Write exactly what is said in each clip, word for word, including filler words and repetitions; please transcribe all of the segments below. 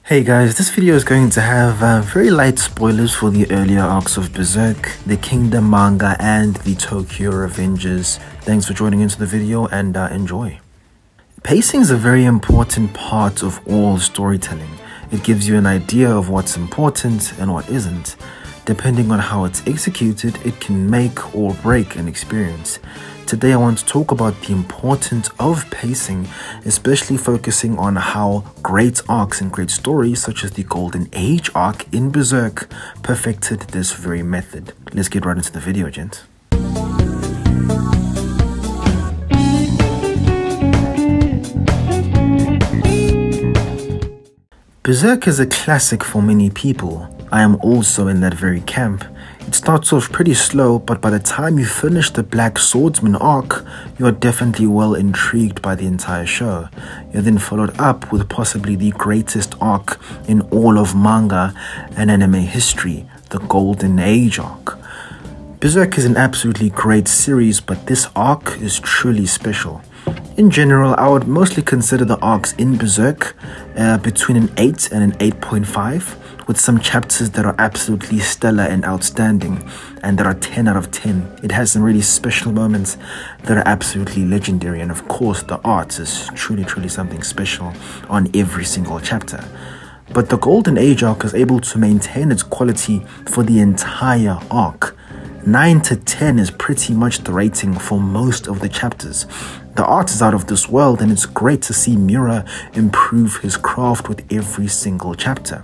Hey guys, this video is going to have uh, very light spoilers for the earlier arcs of Berserk, the Kingdom manga, and the Tokyo Revengers. Thanks for joining into the video and uh, enjoy. Pacing is a very important part of all storytelling. It gives you an idea of what's important and what isn't. Depending on how it's executed, it can make or break an experience. Today I want to talk about the importance of pacing, especially focusing on how great arcs and great stories such as the Golden Age arc in Berserk perfected this very method. Let's get right into the video, gents. Berserk is a classic for many people. I am also in that very camp. It starts off pretty slow, but by the time you finish the Black Swordsman arc, you are definitely well intrigued by the entire show. You're then followed up with possibly the greatest arc in all of manga and anime history, the Golden Age arc. Berserk is an absolutely great series, but this arc is truly special. In general, I would mostly consider the arcs in Berserk uh, between an eight and an eight point five, with some chapters that are absolutely stellar and outstanding, and that are ten out of ten. It has some really special moments that are absolutely legendary, and of course the art is truly, truly something special on every single chapter. But the Golden Age arc is able to maintain its quality for the entire arc. nine to ten is pretty much the rating for most of the chapters. The art is out of this world, and it's great to see Miura improve his craft with every single chapter.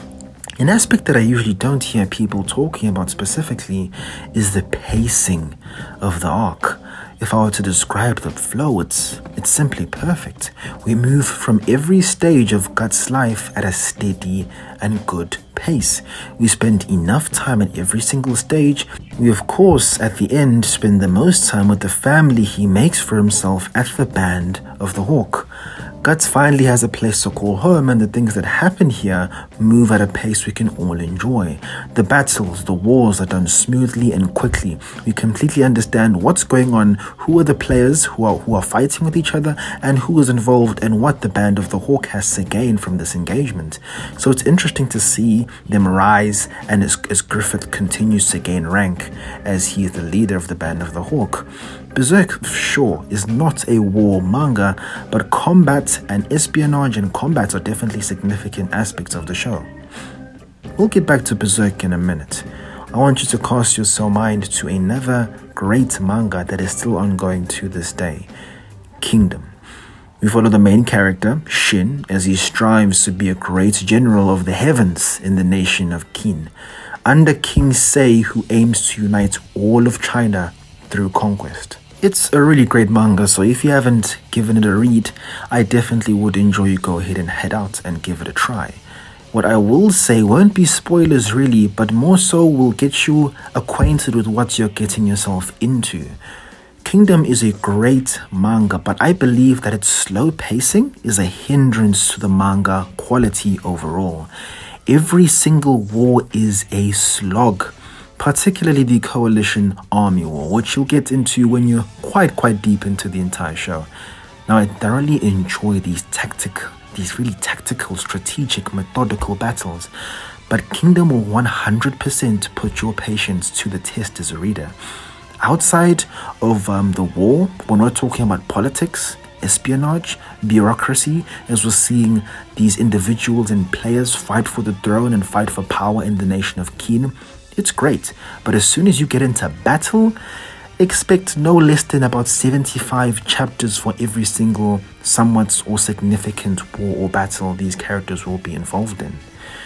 An aspect that I usually don't hear people talking about specifically is the pacing of the arc. If I were to describe the flow, it's, it's simply perfect. We move from every stage of Guts' life at a steady and good pace. We spend enough time at every single stage. We of course at the end spend the most time with the family he makes for himself at the Band of the Hawk. Guts finally has a place to call home, and the things that happen here move at a pace we can all enjoy. The battles, the wars are done smoothly and quickly. We completely understand what's going on, who are the players who are who are fighting with each other, and who is involved, and what the Band of the Hawk has to gain from this engagement. So it's interesting to see them rise, and as, as Griffith continues to gain rank as he is the leader of the Band of the Hawk. Berserk, sure, is not a war manga, but combat and espionage and combat are definitely significant aspects of the show. We'll get back to Berserk in a minute. I want you to cast your mind to another great manga that is still ongoing to this day, Kingdom. We follow the main character, Shin, as he strives to be a great general of the heavens in the nation of Qin, under King Sei, who aims to unite all of China through conquest. It's a really great manga, so if you haven't given it a read, I definitely would enjoy you go ahead and head out and give it a try. What I will say won't be spoilers really, but more so will get you acquainted with what you're getting yourself into. Kingdom is a great manga, but I believe that its slow pacing is a hindrance to the manga quality overall. Every single war is a slog, particularly the Coalition Army War, which you'll get into when you're quite, quite deep into the entire show. Now, I thoroughly enjoy these tactical, these really tactical, strategic, methodical battles, but Kingdom will one hundred percent put your patience to the test as a reader. Outside of um, the war, when we're talking about politics, espionage, bureaucracy, as we're seeing these individuals and players fight for the throne and fight for power in the nation of Qin, it's great. But as soon as you get into battle, expect no less than about seventy-five chapters for every single somewhat or significant war or battle these characters will be involved in.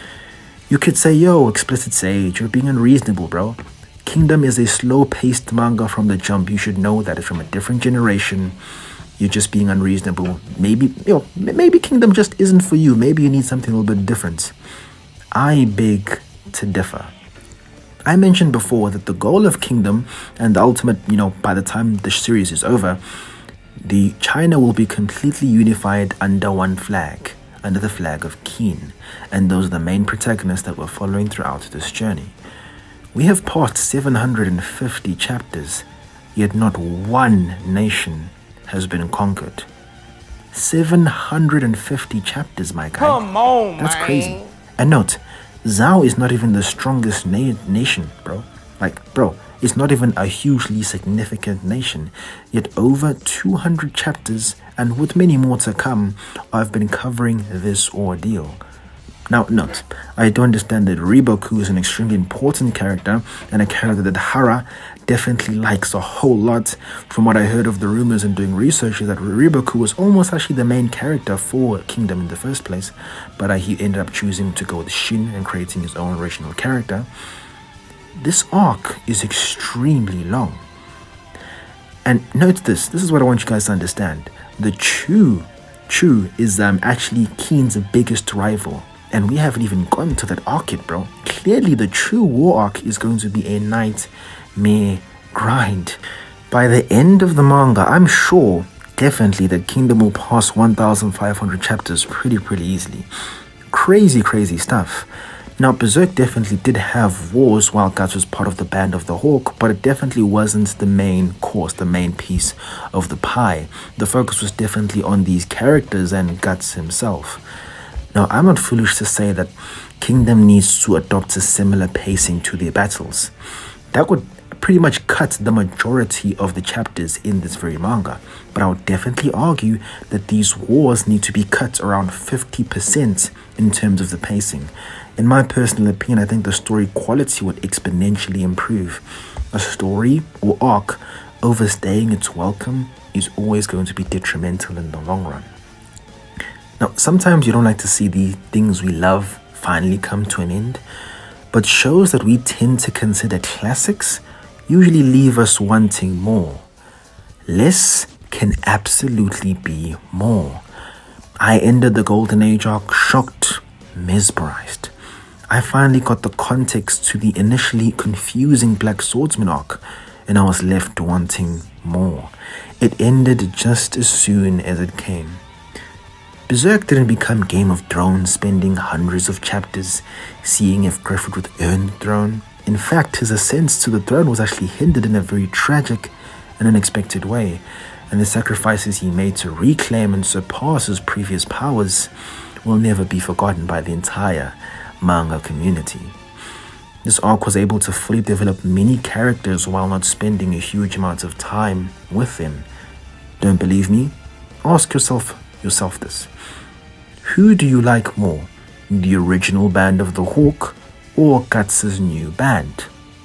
You could say, yo, Explicit Sage, you're being unreasonable, bro. Kingdom is a slow-paced manga from the jump. You should know that it's from a different generation. You're just being unreasonable. Maybe, you know, maybe Kingdom just isn't for you. Maybe you need something a little bit different. I beg to differ. I mentioned before that the goal of Kingdom and the ultimate, you know, by the time the series is over, the China will be completely unified under one flag, under the flag of Qin. And those are the main protagonists that we're following throughout this journey. We have passed seven hundred fifty chapters, yet not one nation has been conquered. seven hundred fifty chapters, my guy. Come on, That's man. crazy. And note, Zhao is not even the strongest na nation, bro. Like, bro, it's not even a hugely significant nation. Yet over two hundred chapters, and with many more to come, I've been covering this ordeal. Now, note, I do understand that Riboku is an extremely important character, and a character that Hara definitely likes a whole lot. From what I heard of the rumors and doing research, is that Riboku was almost actually the main character for Kingdom in the first place, but uh, he ended up choosing to go with Shin and creating his own original character. This arc is extremely long. And note this, this is what I want you guys to understand. The Chu, Chu is um, actually Keen's biggest rival. And we haven't even gotten to that arc yet, bro. Clearly, the true war arc is going to be a nightmare grind. By the end of the manga, I'm sure, definitely, that Kingdom will pass one thousand five hundred chapters pretty, pretty easily. Crazy, crazy stuff. Now, Berserk definitely did have wars while Guts was part of the Band of the Hawk, but it definitely wasn't the main course, the main piece of the pie. The focus was definitely on these characters and Guts himself. Now, I'm not foolish to say that Kingdom needs to adopt a similar pacing to their battles. That would pretty much cut the majority of the chapters in this very manga. But I would definitely argue that these wars need to be cut around fifty percent in terms of the pacing. In my personal opinion, I think the story quality would exponentially improve. A story or arc overstaying its welcome is always going to be detrimental in the long run. Now, sometimes you don't like to see the things we love finally come to an end, but shows that we tend to consider classics usually leave us wanting more. Less can absolutely be more. I ended the Golden Age arc shocked, mesmerized. I finally got the context to the initially confusing Black Swordsman arc, and I was left wanting more. It ended just as soon as it came. Berserk didn't become Game of Thrones, spending hundreds of chapters seeing if Griffith would earn the throne. In fact, his ascent to the throne was actually hindered in a very tragic and unexpected way, and the sacrifices he made to reclaim and surpass his previous powers will never be forgotten by the entire manga community. This arc was able to fully develop many characters while not spending a huge amount of time with them. Don't believe me? Ask yourself yourself this. Who do you like more, the original Band of the Hawk or Guts' new band?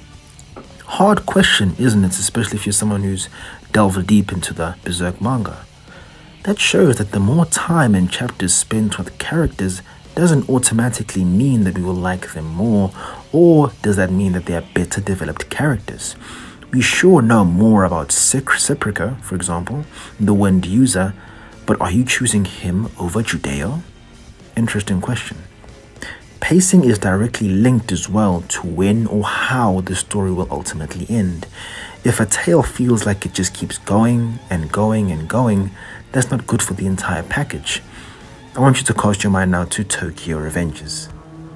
Hard question, isn't it, especially if you're someone who's delved deep into the Berserk manga. That shows that the more time and chapters spent with characters doesn't automatically mean that we will like them more, or does that mean that they are better developed characters? We sure know more about Sepulchre, for example, the Wind User, but are you choosing him over Judeo? Interesting question. Pacing is directly linked as well to when or how the story will ultimately end. If a tale feels like it just keeps going and going and going, that's not good for the entire package. I want you to cast your mind now to Tokyo Revengers.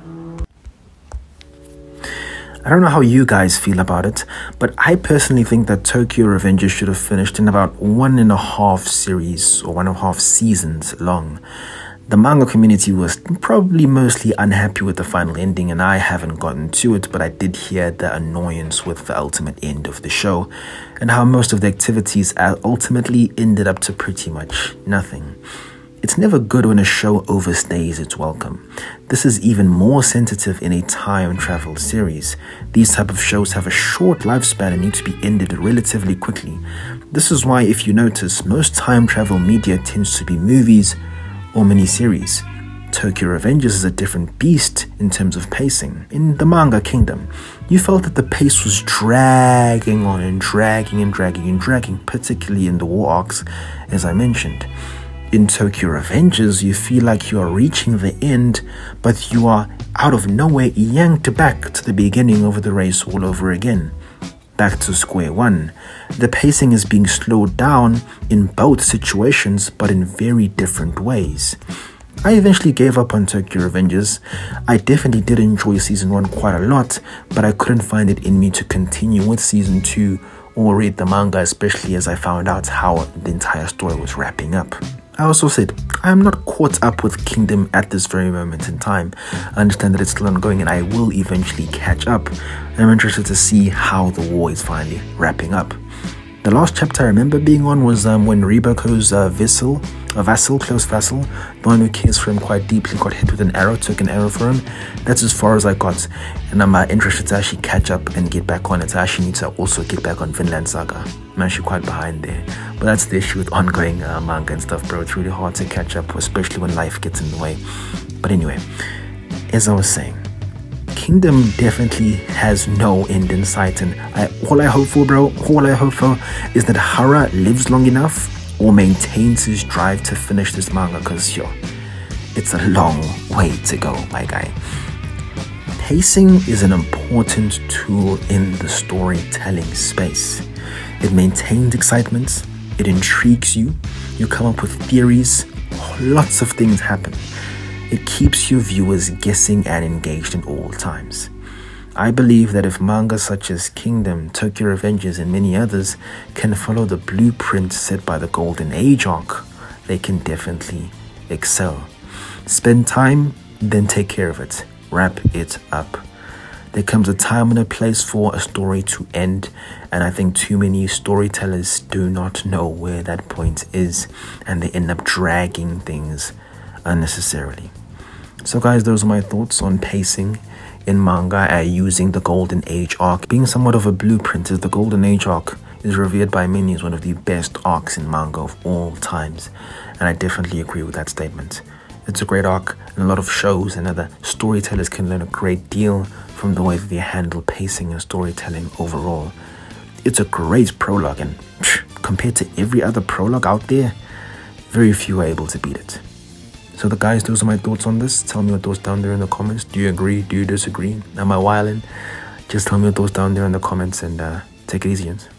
I don't know how you guys feel about it, but I personally think that Tokyo Revengers should have finished in about one and a half series or one and a half seasons long. The manga community was probably mostly unhappy with the final ending, and I haven't gotten to it, but I did hear the annoyance with the ultimate end of the show and how most of the activities ultimately ended up to pretty much nothing. It's never good when a show overstays its welcome. This is even more sensitive in a time travel series. These type of shows have a short lifespan and need to be ended relatively quickly. This is why, if you notice, most time travel media tends to be movies or miniseries. Tokyo Revengers is a different beast in terms of pacing. In the manga kingdom, you felt that the pace was dragging on and dragging and dragging and dragging, particularly in the war arcs, as I mentioned. In Tokyo Revengers, you feel like you are reaching the end, but you are out of nowhere yanked back to the beginning of the race all over again. Back to square one. The pacing is being slowed down in both situations, but in very different ways. I eventually gave up on Tokyo Revengers. I definitely did enjoy season one quite a lot, but I couldn't find it in me to continue with season two or read the manga, especially as I found out how the entire story was wrapping up. I also said, I am not caught up with Kingdom at this very moment in time. I understand that it's still ongoing and I will eventually catch up. And I'm interested to see how the war is finally wrapping up. The last chapter I remember being on was um, when Ribako's uh, vassal, a vassal, close vassal, the one who cares for him quite deeply, got hit with an arrow, took an arrow for him. That's as far as I got. And I'm uh, interested to actually catch up and get back on it. I actually need to also get back on Vinland Saga. I'm actually quite behind there. But that's the issue with ongoing uh, manga and stuff, bro. It's really hard to catch up, especially when life gets in the way. But anyway, as I was saying, Kingdom definitely has no end in sight, and I, all I hope for, bro, all I hope for is that Hara lives long enough or maintains his drive to finish this manga, because yo, it's a long way to go, my guy. Pacing is an important tool in the storytelling space. It maintains excitement, it intrigues you, you come up with theories, lots of things happen. It keeps your viewers guessing and engaged in all times. I believe that if manga such as Kingdom, Tokyo Revengers, and many others can follow the blueprint set by the Golden Age arc, they can definitely excel. Spend time, then take care of it. Wrap it up. There comes a time and a place for a story to end, and I think too many storytellers do not know where that point is, and they end up dragging things unnecessarily. So guys, those are my thoughts on pacing in manga uh, using the Golden Age arc being somewhat of a blueprint, as the Golden Age arc is revered by many as one of the best arcs in manga of all times, and I definitely agree with that statement. It's a great arc, and a lot of shows and other storytellers can learn a great deal from the way that they handle pacing and storytelling overall. It's a great prologue, and psh, compared to every other prologue out there, very few are able to beat it. So the guys, those are my thoughts on this. Tell me your thoughts down there in the comments. Do you agree? Do you disagree? Am I wildin'? Just tell me your thoughts down there in the comments, and uh, take it easy, gents.